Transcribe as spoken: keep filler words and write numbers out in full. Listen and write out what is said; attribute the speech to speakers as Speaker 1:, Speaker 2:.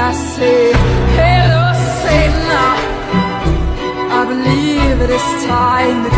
Speaker 1: I say, hello Satan, I believe it is time to